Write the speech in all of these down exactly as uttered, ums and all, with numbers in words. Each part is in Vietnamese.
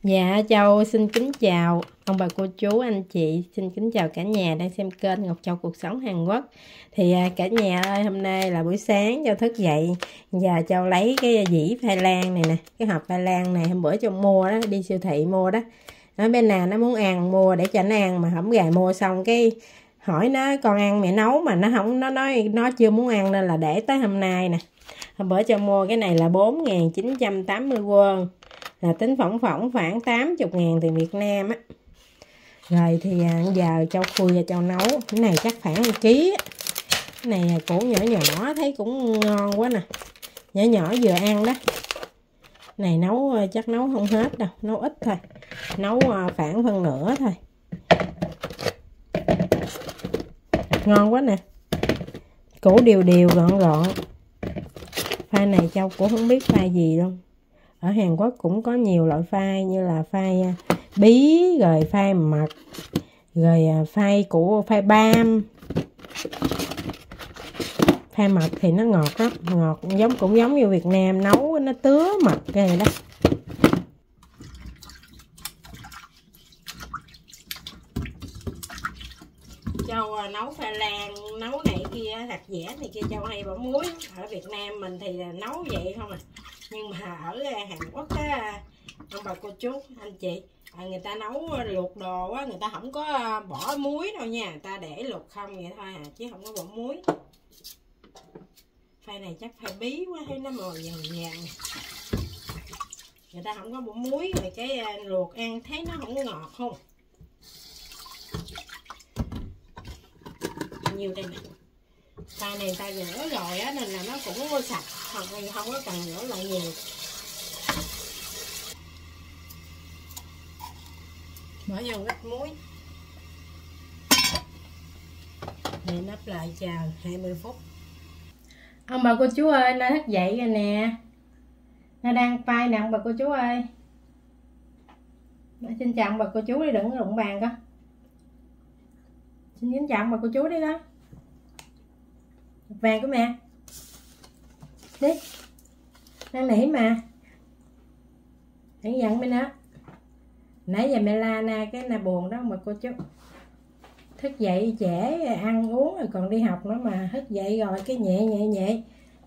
Dạ, Châu xin kính chào ông bà cô chú anh chị, xin kính chào cả nhà đang xem kênh Ngọc Châu Cuộc Sống Hàn Quốc. Thì cả nhà ơi, hôm nay là buổi sáng Châu thức dậy, giờ Châu lấy cái dĩ khoai lang này nè, cái hộp khoai lang này hôm bữa Châu mua đó, đi siêu thị mua đó. Nói bên nào nó muốn ăn mua để cho nó ăn, mà hổng gài mua xong cái hỏi nó con ăn mẹ nấu mà nó không, nó nói nó chưa muốn ăn nên là để tới hôm nay nè. Hôm bữa Châu mua cái này là bốn nghìn chín trăm tám mươi won, là tính phỏng phỏng khoảng tám mươi ngàn tiền Việt Nam á. Rồi thì giờ Châu khui và Châu nấu. Cái này chắc khoảng một ký á. Cái này củ nhỏ nhỏ thấy cũng ngon quá nè, nhỏ nhỏ vừa ăn đó. Này nấu chắc nấu không hết đâu, nấu ít thôi, nấu khoảng phân nửa thôi. Ngon quá nè, củ đều đều gọn gọn. Khoai này Châu cũng không biết khoai gì luôn. Ở Hàn Quốc cũng có nhiều loại khoai như là khoai bí, rồi khoai mật, rồi khoai của khoai bam. Khoai mật thì nó ngọt lắm, ngọt giống cũng giống như Việt Nam, nấu nó tứa mật cái này đó. Châu nấu khoai lang, nấu này kia, hạt dẻ này kia Châu hay bỏ muối. Ở Việt Nam mình thì là nấu vậy không à. Nhưng mà ở Hàn Quốc á, ông bà cô chú anh chị, người ta nấu luộc đồ á, người ta không có bỏ muối đâu nha, người ta để luộc không vậy thôi à, chứ không có bỏ muối. Khoai này chắc khoai bí quá, thấy nó màu vàng vàng. Người ta không có bỏ muối, rồi cái luộc ăn thấy nó không ngọt không. Nhiều đây nè. Khoai này người ta rửa rồi á nên là nó cũng sạch, không, không có cần rửa lại nhiều. Bỏ vô ít muối. Để nắp lại chờ hai mươi phút. Ông bà cô chú ơi, nó thức dậy rồi nè. Nó đang phai nè ông bà cô chú ơi. Xin chào ông bà cô chú đi, đừng có đụng bàn con. Xin kính chào ông bà cô chú đi đó. Vàng của mẹ. Đi. Đang nỉ mà. Đừng giận bên đó. Nãy giờ mẹ la na cái na buồn đó ông bà cô chú. Thức dậy trễ ăn uống rồi còn đi học nữa mà thức dậy rồi cái nhẹ nhẹ nhẹ.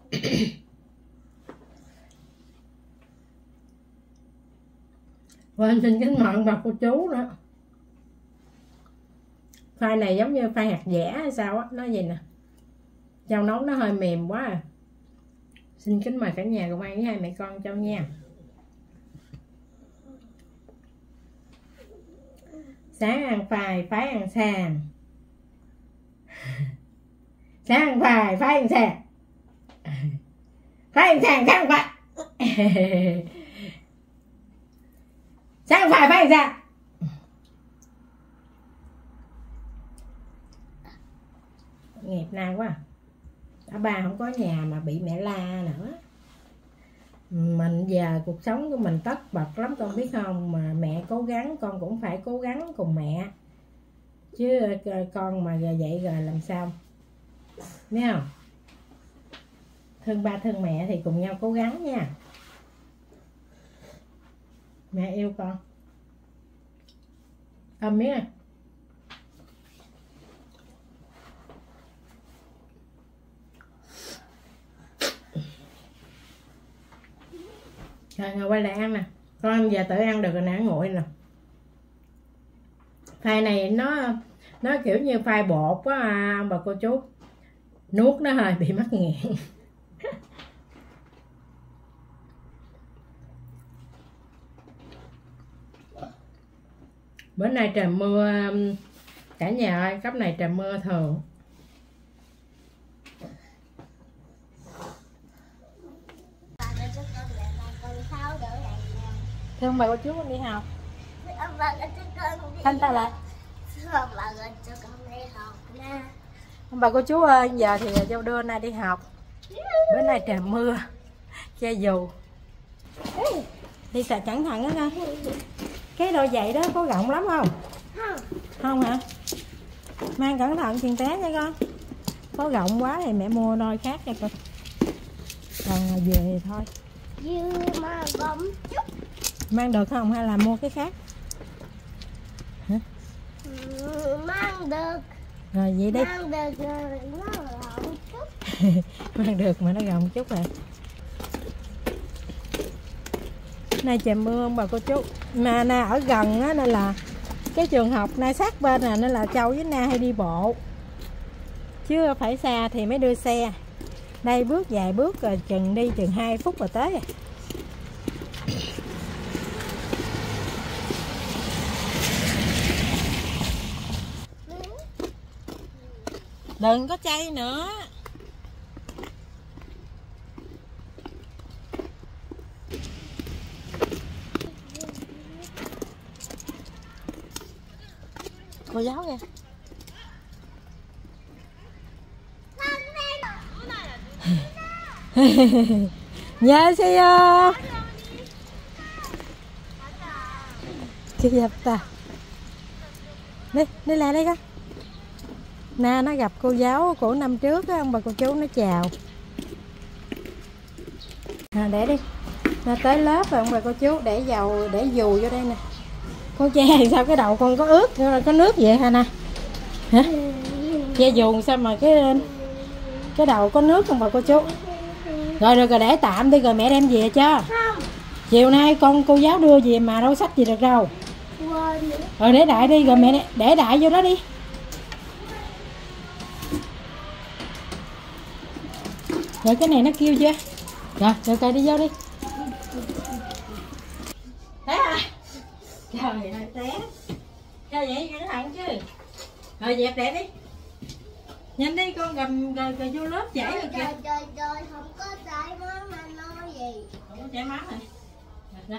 Quên xin kính mời ông bà cô chú nữa. Khoai này giống như khoai hạt dẻ hay sao á, nó gì nè. Châu nấu nó hơi mềm quá à. Xin kính mời cả nhà cùng ăn với hai mẹ con Châu nha. Sáng ăn khoai, phái ăn sàn. Sáng ăn khoai, phái ăn sàn. Phái ăn sàn, sáng ăn khoai. Sáng ăn khoai, phái ăn sàn. Nghiệp nay quá. Ở ba không có nhà mà bị mẹ la nữa. Mình giờ cuộc sống của mình tất bật lắm con biết không, mà mẹ cố gắng con cũng phải cố gắng cùng mẹ, chứ con mà vậy rồi làm sao, biết không? Thương ba thương mẹ thì cùng nhau cố gắng nha. Mẹ yêu con. Ôm miếng à. Rồi ngồi quay lại ăn nè. Con giờ tự ăn được rồi nè, nguội nè. Khoai này nó nó kiểu như khoai bột quá à, ông bà cô chú. Nuốt nó hơi bị mắc nghẹn. Bữa nay trời mưa cả nhà ơi, cấp này trời mưa thường. Thưa ông bà cô chú con đi học. Thanh ta lại. Ông bà cô chú ơi, giờ thì Châu đưa nay đi học. Bữa nay trời mưa, che dù. Đi xài cẩn thận đó coi. Cái đôi giày đó có rộng lắm không? Không hả? Mang cẩn thận tiền té nha con. Có rộng quá thì mẹ mua đôi khác cho con. Còn về thì thôi. Dư mà bấm chút. Mang được không hay là mua cái khác? Hả? Ừ, mang được. Rồi vậy đi. Mang được rồi nó gọn chút. Mang được mà nó gọn chút à. Nay trời mưa ông bà cô chú. Mà Na ở gần á nên là cái trường học Na sát bên nè nên là Châu với Na hay đi bộ. Chứ phải xa thì mới đưa xe. Đây bước vài bước rồi chừng đi chừng hai phút rồi tới. Đừng có chay nữa. Cô giáo kìa. 안녕하세요. 귀엽다. Đi, đi lại đây con. Na nó gặp cô giáo của năm trước á, ông bà cô chú nó chào. À, để đi. Na tới lớp rồi ông bà cô chú để dầu để dù vô đây nè. Con che sao cái đầu con có ướt có nước vậy hả nè? Hả? Che dù sao mà cái cái đầu có nước không bà cô chú? Rồi được rồi để tạm đi rồi mẹ đem về cho. Chiều nay con cô giáo đưa về mà đâu xách gì được đâu. Rồi để đại đi rồi mẹ để đại vô đó đi. Rồi cái này nó kêu chưa? Rồi được rồi đi vô đi. Té à? Trời ơi té. Sao vậy cẩn thận chứ. Rồi dẹp đẹp đi. Nhanh đi con gầm rồi, rồi vô lớp chảy rồi kìa. Trời trời trời không có chảy máu mà nói gì. Không có chảy máu này. Rồi.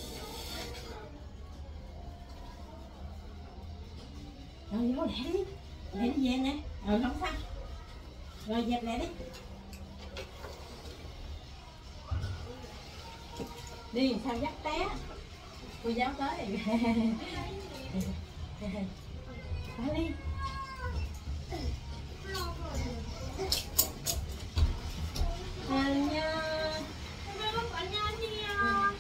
Rồi vô để đi. Để đi về nè. Ừ không sao. Rồi dẹp lại đi. Đi sao dắt té. Cô giáo tới rồi. Tới đi. 안녕. 안녕하세요.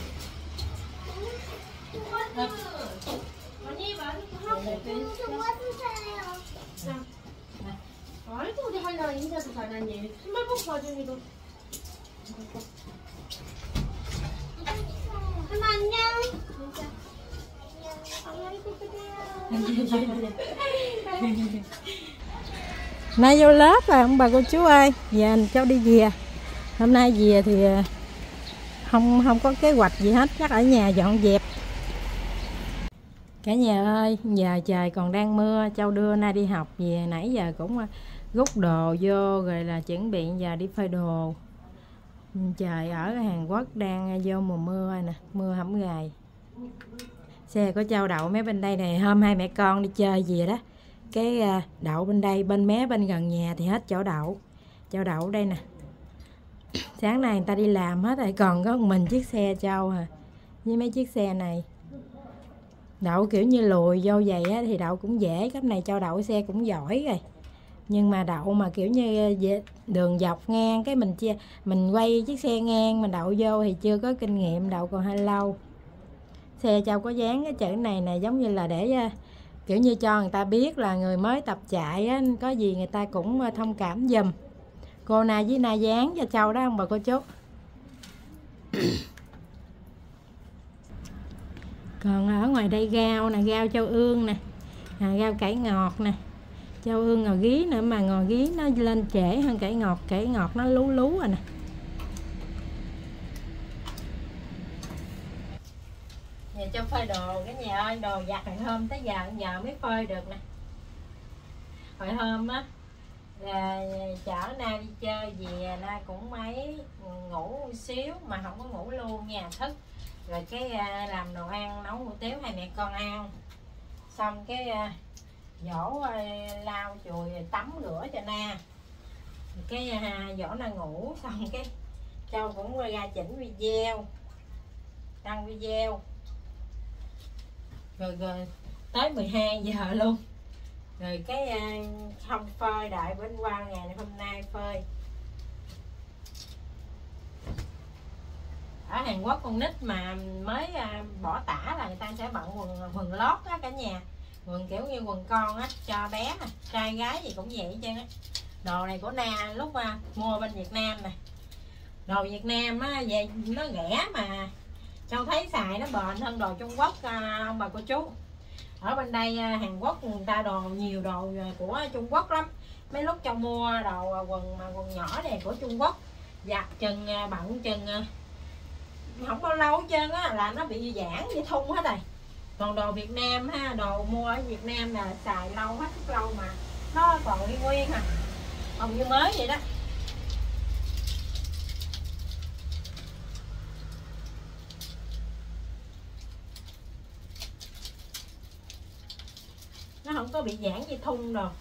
언니 많이 좀 와주세요. 아이고 우리 하나 인사도 잘하니 신발 벗고 봐주니도 하나 안녕. Nay vô lớp rồi ông bà cô chú ơi, giờ cháu đi về. Hôm nay về thì không không có kế hoạch gì hết, chắc ở nhà dọn dẹp. Cả nhà ơi, giờ trời còn đang mưa, cháu đưa Nay đi học về nãy giờ cũng rút đồ vô rồi là chuẩn bị giờ đi phơi đồ. Trời ở Hàn Quốc đang vô mùa mưa nè, mưa hổng gài. Xe của cháu đậu mấy bên đây này, hôm hai mẹ con đi chơi về đó. Cái đậu bên đây, bên mé bên gần nhà thì hết chỗ đậu. Chỗ đậu đây nè. Sáng nay người ta đi làm hết rồi, còn có một mình chiếc xe Châu à. Với mấy chiếc xe này. Đậu kiểu như lùi vô vậy á, thì đậu cũng dễ. Cấp này Châu đậu xe cũng giỏi rồi. Nhưng mà đậu mà kiểu như đường dọc ngang, cái mình chia mình quay chiếc xe ngang mình đậu vô thì chưa có kinh nghiệm, đậu còn hơi lâu. Xe Châu có dán cái chữ này nè, giống như là để kiểu như cho người ta biết là người mới tập chạy á, có gì người ta cũng thông cảm giùm. Cô Na với Na dán cho Châu đó ông bà cô chú. Còn ở ngoài đây rau nè, rau Châu ương nè, à, rau cải ngọt nè, Châu ương ngò gí nữa, mà ngò gí nó lên trễ hơn cải ngọt, cải ngọt nó lú lú rồi nè. Nhà cho phơi đồ cái nhà ơi, đồ giặt hồi hôm tới giờ giờ mới phơi được nè. Hồi hôm á là chở Na đi chơi về, Na cũng mấy ngủ xíu mà không có ngủ luôn nha, thức rồi cái làm đồ ăn nấu hủ tiếu hai mẹ con ăn, xong cái dỗ lau chùi tắm rửa cho Na, cái dỗ Na ngủ, xong cái Châu cũng ra chỉnh video đăng video rồi, rồi tới mười hai giờ luôn, rồi cái không phơi, đợi bên qua ngày hôm nay phơi. ở Hàn Quốc con nít mà mới bỏ tả là người ta sẽ bận quần quần lót á cả nhà, quần kiểu như quần con á cho bé, trai gái gì cũng vậy hết trơn á. Đồ này của Na lúc mà mua bên Việt Nam nè, đồ Việt Nam á về nó rẻ mà Châu thấy xài nó bền hơn đồ Trung Quốc à, ông bà cô chú. Ở bên đây Hàn Quốc người ta đồ nhiều đồ của Trung Quốc lắm. Mấy lúc Châu mua đồ quần mà quần nhỏ này của Trung Quốc giặt chừng bận chừng không bao lâu hết trơn á là nó bị giãn bị thun hết rồi. Còn đồ Việt Nam ha, đồ mua ở Việt Nam là xài lâu hết rất lâu mà nó còn nguyên nguyên à, còn như mới vậy đó. Nó không có bị giãn gì thun rồi.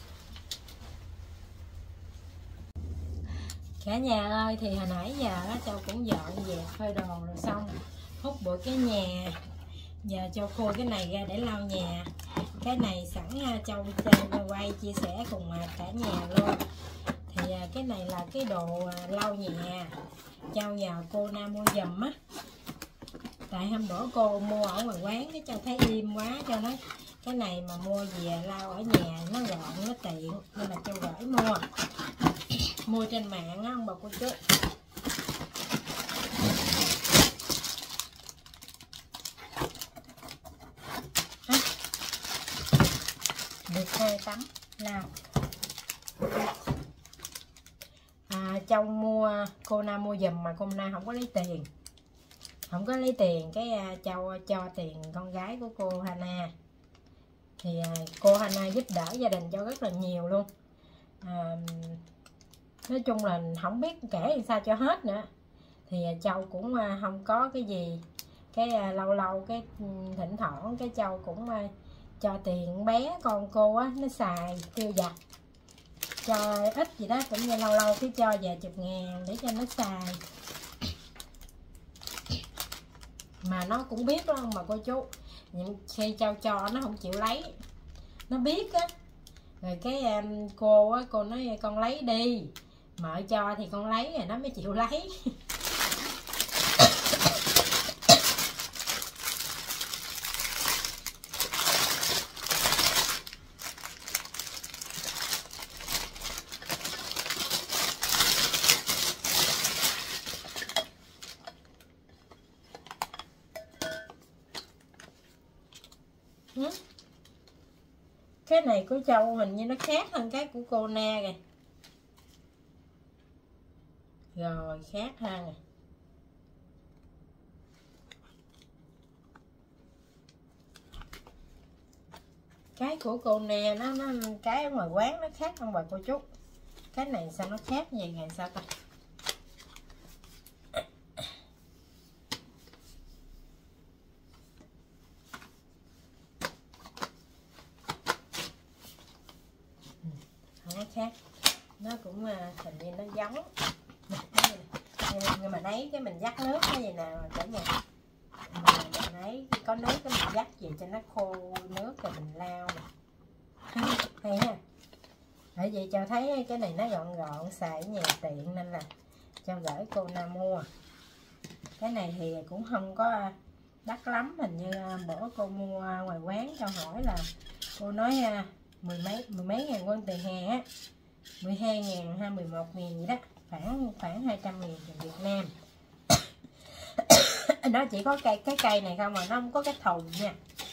Cả nhà ơi, thì hồi nãy giờ á Châu cũng dọn dẹp phơi đồ rồi xong hút bụi cái nhà. Giờ Châu khui cái này ra để lau nhà. Cái này sẵn Châu quay chia sẻ cùng cả nhà luôn. Thì cái này là cái đồ lau nhà Châu nhờ cô Na mua giùm á. Tại hôm bữa cô mua ở ngoài quán cái Châu thấy im quá, Châu nói cái này mà mua về lau ở nhà nó gọn nó tiện nên là Châu gửi mua. Mua trên mạng á ông bà cô chú. Được hai tấm lau. À, Châu mua cô Na mua giùm mà cô Na không có lấy tiền. Không có lấy tiền cái Châu cho tiền con gái của cô Hana. Thì cô Hana giúp đỡ gia đình Châu rất là nhiều luôn. À, nói chung là không biết kể làm sao cho hết nữa. Thì Châu cũng không có cái gì. Cái lâu lâu cái thỉnh thoảng cái Châu cũng cho tiền bé con cô á nó xài tiêu vặt, cho ít gì đó, cũng như lâu lâu cái cho vài chục ngàn để cho nó xài. Mà nó cũng biết đó mà cô chú, những khi Châu cho nó không chịu lấy, nó biết á. Rồi cái um, cô á, cô nói con lấy đi, mợ cho thì con lấy rồi nó mới chịu lấy. Cái này của Châu hình như nó khác hơn cái của cô Na kìa. Rồi khác hơn rồi. Cái của cô Na nó nó cái ở ngoài quán nó khác không bà cô chú. Cái này sao nó khác vậy ngày sao ta? Nó khác, nó cũng hình như nó giống, nhưng mà lấy cái mình dắt nước cái gì nào cả nhà, mình lấy có nước cái mình dắt về cho nó khô nước rồi mình lau nè, hay ha. Bởi vì cho thấy cái này nó gọn gọn xài ở nhà tiện nên là cho gửi cô Na mua. Cái này thì cũng không có đắt lắm, hình như bữa cô mua ngoài quán cho hỏi là cô nói mười mấy mười mấy ngàn quân tiền Hàn á, mười hai ngàn hay mười một ngàn gì đó, khoảng khoảng hai trăm ngàn tiền Việt Nam. Nó chỉ có cây cái cây này không mà nó không có cái thùng nha.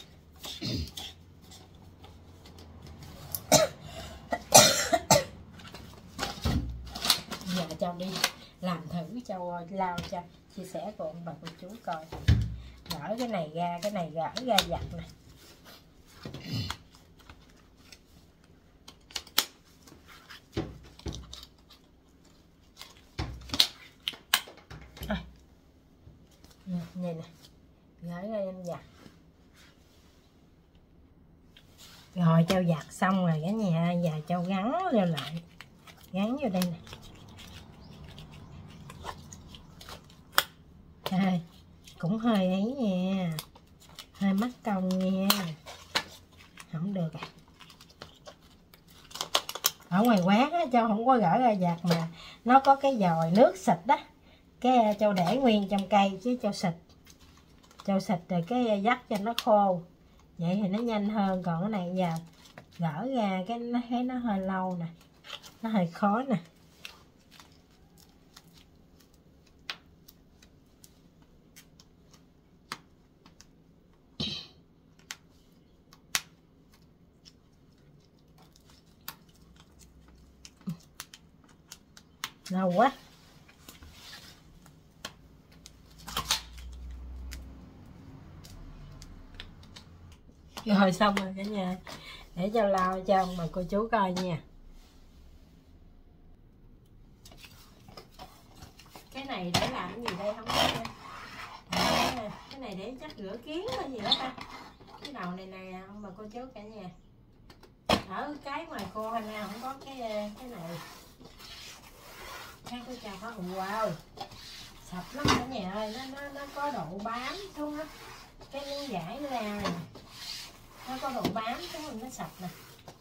Giờ cho đi làm thử cho lau cho chia sẻ cùng ông bà cô chú coi. Gỡ cái này ra, cái này gỡ ra giặt nè. À, này nè, gỡ ra em giặt. Rồi Châu giặt xong rồi cả nhà, giờ Châu gắn vô lại, gắn vô đây nè. À, cũng hơi ấy nha, hơi mất công nha, không được à. Ở ngoài quán á, Châu không có gỡ ra giặt mà nó có cái dòi nước xịt đó, cái Châu để nguyên trong cây chứ Châu xịt Châu xịt rồi cái dắt cho nó khô, vậy thì nó nhanh hơn. Còn cái này giờ gỡ ra cái nó thấy nó hơi lâu nè, nó hơi khó nè. Lâu quá. Rồi xong rồi cả nhà, để cho lau cho ông bà cô chú coi nha. Cái này để làm gì đây không biết nha. À, cái này để chắc rửa kiến hay gì đó ta. Cái đầu này nè ông bà cô chú cả nhà. Ở cái ngoài cô hay nào không có cái cái này. Thấy cô chào có wow. Sạch lắm cả nhà ơi, nó nó nó có độ bám xuống á. Cái miếng vải nó ra này. Nó có độ bám xuống rồi nó sạch nè.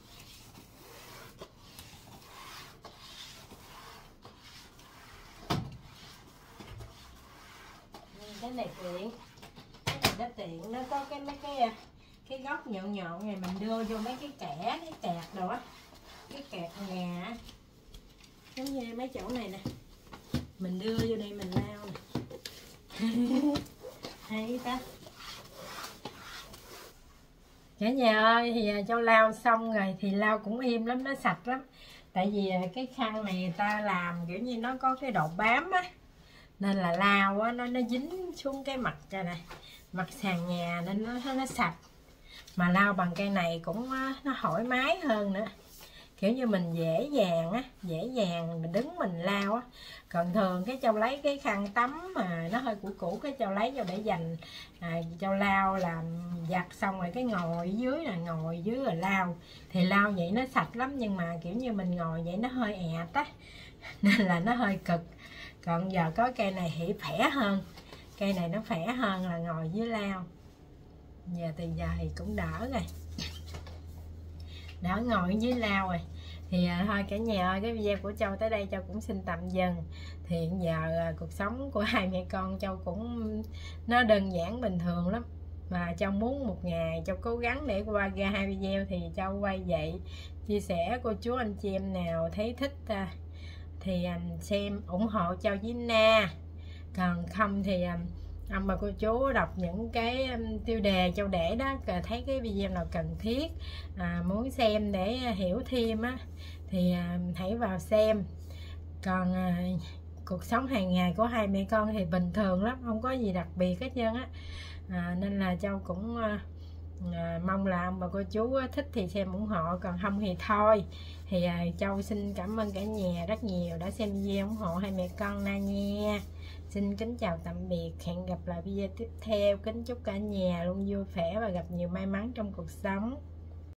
Cái này tiện, cái này nó tiện, nó có cái mấy cái cái góc nhọn nhọn này mình đưa vô mấy cái kẻ, cái kẹt đồ á, cái kẹt nhà á, giống như mấy chỗ này nè, mình đưa vô đây mình lao nè. Hay ta. Cả nhà ơi, thì Châu lau xong rồi thì lau cũng im lắm, nó sạch lắm. Tại vì cái khăn này người ta làm kiểu như nó có cái độ bám á, nên là lau á nó nó dính xuống cái mặt ra này, mặt sàn nhà nên nó nó sạch. Mà lau bằng cây này cũng nó thoải mái hơn nữa, kiểu như mình dễ dàng á, dễ dàng mình đứng mình lau á. Còn thường cái Châu lấy cái khăn tắm mà nó hơi cũ cũ, cái Châu lấy vô để dành à, Châu lau làm giặt xong rồi cái ngồi dưới là ngồi dưới rồi lau, thì lau vậy nó sạch lắm. Nhưng mà kiểu như mình ngồi vậy nó hơi ẹt á, nên là nó hơi cực. Còn giờ có cây này thì khỏe hơn, cây này nó khỏe hơn là ngồi dưới lau. Giờ từ giờ thì cũng đỡ rồi, đỡ ngồi dưới lau rồi. Thì à, thôi cả nhà ơi, cái video của Châu tới đây Châu cũng xin tạm dừng. Thì hiện giờ à, cuộc sống của hai mẹ con Châu cũng nó đơn giản bình thường lắm. Mà Châu muốn một ngày Châu cố gắng để qua ra hai video thì Châu quay vậy, chia sẻ cô chú anh chị em nào thấy thích à, thì um, xem ủng hộ Châu với Na. Còn không thì um, ông bà cô chú đọc những cái um, tiêu đề Châu để đó, thấy cái video nào cần thiết à, muốn xem để hiểu thêm á thì à, hãy vào xem. Còn à, cuộc sống hàng ngày của hai mẹ con thì bình thường lắm, không có gì đặc biệt hết trơn á. À, nên là Châu cũng à, à, mong là ông bà cô chú thích thì xem ủng hộ, còn không thì thôi. Thì à, Châu xin cảm ơn cả nhà rất nhiều đã xem video ủng hộ hai mẹ con Na nha. Xin kính chào tạm biệt, hẹn gặp lại video tiếp theo. Kính chúc cả nhà luôn vui vẻ và gặp nhiều may mắn trong cuộc sống.